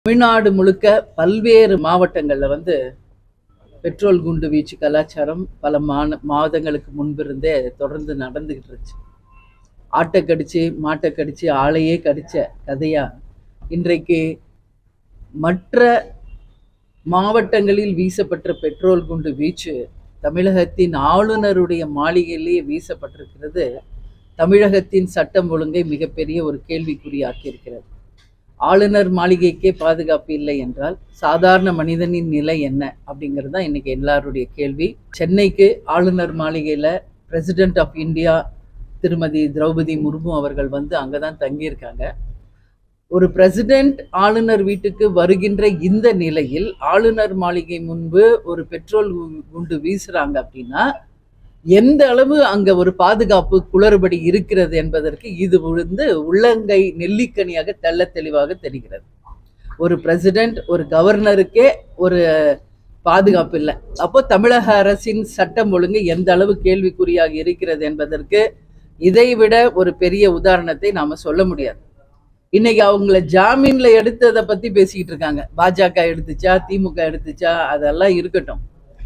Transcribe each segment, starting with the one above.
தமிழ்நாடு முழுக்க பல்வேறு மாவட்டங்கள்ல பெட்ரோல் குண்டு வீச்சு கலாச்சாரம் பல மாதங்களுக்கு முன்பிருந்தே தொடர்ந்து நடந்துகிட்டு இருந்துச்சு. ஆட்டை கடிச்சு மாட்டை கடிச்சு ஆளையே கடிச்ச கதையா இன்றைக்கு மற்ற மாவட்டங்களில் வீசப்பட்ட பெட்ரோல் குண்டு வீச்சு தமிழகத்தின் ஆளுநருடைய மாளிகையிலேயே வீசப்பட்டிருக்கிறது. தமிழகத்தின் சட்டம் ஒழுங்கை மிகப்பெரிய ஒரு கேள்விக்குறியாக்கி இருக்கிறது. ஆளுநர் மாளிகைக்கே பாதுகாப்பு இல்லை என்றால் சாதாரண மனிதனின் நிலை என்ன அப்படிங்கிறது தான் இன்னைக்கு எல்லாருடைய கேள்வி. சென்னைக்கு ஆளுநர் மாளிகையில் பிரசிடென்ட் ஆஃப் இந்தியா திருமதி திரௌபதி முர்மு அவர்கள் அங்கதான் தங்கியிருக்காங்க. ஒரு பிரசிடென்ட் ஆளுநர் வீட்டுக்கு வருகின்ற இந்த நிலையில் ஆளுநர் மாளிகை முன்பு ஒரு பெட்ரோல் குண்டு வீசுறாங்க அப்படின்னா எந்த அளவு அங்க ஒரு பாதுகாப்பு குளறுபடி இருக்கிறது என்பதற்கு இது உள்ளங்கை நெல்லிக்கனியாக தெள்ள தெளிவாக தெரிகிறது. ஒரு பிரசிடென்ட் ஒரு கவர்னருக்கே ஒரு பாதுகாப்பு இல்லை. அப்போ தமிழக அரசின் சட்டம் ஒழுங்கு எந்த அளவு கேள்விக்குறியாக இருக்கிறது என்பதற்கு இதைவிட ஒரு பெரிய உதாரணத்தை நாம சொல்ல முடியாது. இன்னைக்கு அவங்கள ஜாமீன்ல எடுத்ததை பத்தி பேசிக்கிட்டு இருக்காங்க. பாஜக எடுத்துச்சா திமுக எடுத்துச்சா அதெல்லாம் இருக்கட்டும்.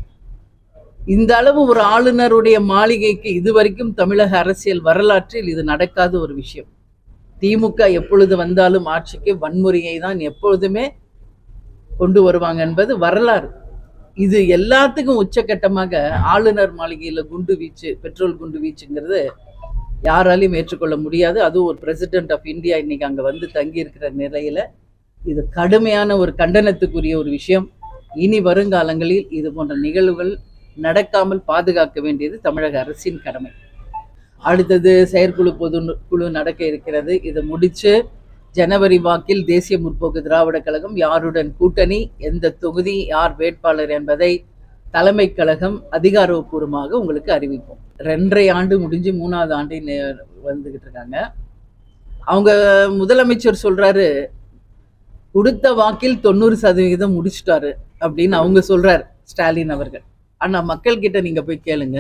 இந்த அளவு ஒரு ஆளுநருடைய மாளிகைக்கு இதுவரைக்கும் தமிழக அரசியல் வரலாற்றில் இது நடக்காத ஒரு விஷயம். திமுக எப்பொழுது வந்தாலும் ஆட்சிக்கு வன்முறையை தான் எப்பொழுதுமே கொண்டு வருவாங்க என்பது வரலாறு. இது எல்லாத்துக்கும் உச்சகட்டமாக ஆளுநர் மாளிகையில குண்டு வீச்சு பெட்ரோல் குண்டு வீச்சுங்கிறது யாராலையும் ஏற்றுக்கொள்ள முடியாது. அதுவும் ஒரு பிரசிடென்ட் ஆஃப் இந்தியா இன்னைக்கு அங்க தங்கி இருக்கிற நிலையில இது கடுமையான ஒரு கண்டனத்துக்குரிய ஒரு விஷயம். இனி வருங்காலங்களில் இது போன்ற நிகழ்வுகள் நடக்காமல் பாதுகாக்க வேண்டியது தமிழக அரசின் கடமை. அடுத்தது செயற்குழு பொதுக்குழு நடக்க இருக்கிறது. இதை முடிச்சு ஜனவரி வாக்கில் தேசிய முற்போக்கு திராவிட கழகம் யாருடன் கூட்டணி, எந்த தொகுதி, யார் வேட்பாளர் என்பதை தலைமை கழகம் அதிகாரப்பூர்வமாக உங்களுக்கு அறிவிப்போம். 2.5 ஆண்டு முடிஞ்சு 3வது ஆண்டு வந்துகிட்டு இருக்காங்க. அவங்க முதலமைச்சர் சொல்றாரு கொடுத்த வாக்கில் 90% முடிச்சுட்டாரு அப்படின்னு அவங்க சொல்றாரு ஸ்டாலின் அவர்கள். ஆனா மக்கள் கிட்ட நீங்க போய் கேளுங்க,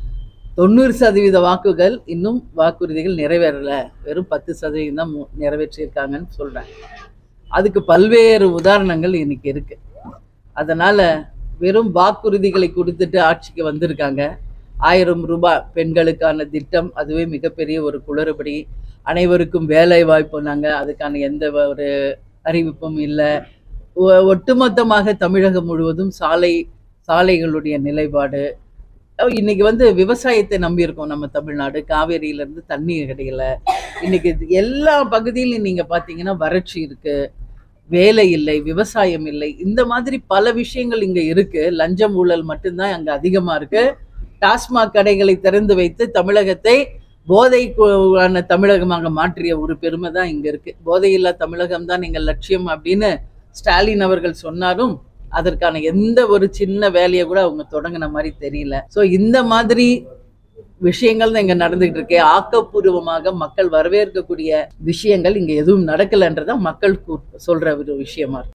90% வாக்குகள் இன்னும் வாக்குறுதிகள் நிறைவேறல, வெறும் 10% தான் நிறைவேற்றியிருக்காங்கன்னு சொல்றாங்க. அதுக்கு பல்வேறு உதாரணங்கள் இன்னைக்கு இருக்கு. அதனால வெறும் வாக்குறுதிகளை கொடுத்துட்டு ஆட்சிக்கு வந்திருக்காங்க. 1000 ரூபாய் பெண்களுக்கான திட்டம், அதுவே மிகப்பெரிய ஒரு குளறுபடி. அனைவருக்கும் வேலை வாய்ப்புனாங்க, அதுக்கான எந்த ஒரு அறிவிப்பும் இல்லை. ஒட்டுமொத்தமாக தமிழகம் முழுவதும் சாலைகளுடைய நிலைப்பாடு. இன்னைக்கு விவசாயத்தை நம்பி இருக்கோம் நம்ம தமிழ்நாடு. காவேரியிலிருந்து தண்ணி கிடைக்கல. இன்னைக்கு எல்லா பகுதியிலும் நீங்க பாத்தீங்கன்னா வறட்சி இருக்கு, வேலை இல்லை, விவசாயம் இல்லை. இந்த மாதிரி பல விஷயங்கள் இங்க இருக்கு. லஞ்சம் ஊழல் மட்டும்தான் அங்க அதிகமா இருக்கு. டாஸ்மாக் கடைகளை திறந்து வைத்து தமிழகத்தை போதைக்கான தமிழகமாக மாற்றிய ஒரு பெருமை தான் இங்க இருக்கு. போதையில்லா தமிழகம் தான் எங்கள் லட்சியம் அப்படின்னு ஸ்டாலின் அவர்கள் சொன்னாலும் அதற்கான எந்த ஒரு சின்ன வேலையை கூட அவங்க தொடங்கின மாதிரி தெரியல. ஸோ இந்த மாதிரி விஷயங்கள் தான் இங்க நடந்துகிட்டு இருக்கு. ஆக்கப்பூர்வமாக மக்கள் வரவேற்கக்கூடிய விஷயங்கள் இங்க எதுவும் நடக்கலைன்றதான் மக்கள் சொல்ற ஒரு விஷயமா இருக்கு.